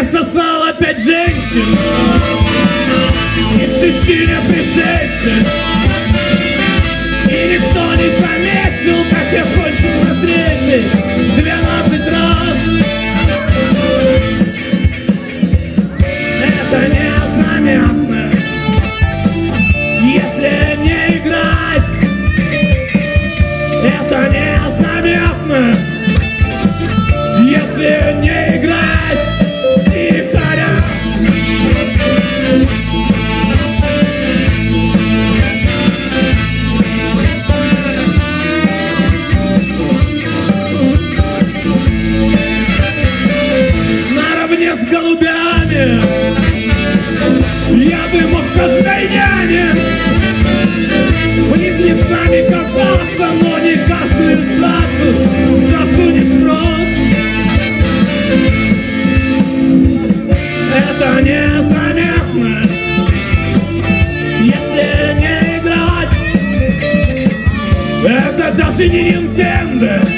сосал опять женщин, из 6 не пришедших. И никто не заметил, как я кончил на 3-й 12 раз. Это незаметно, если не играть. Это незаметно, если не играть втихаря. Наравне с голубями я бы мог каждой няне близнецами казаться, но не каждую цацу засунешь в рот. Это незаметно, если не играть. Это даже не Nintendo.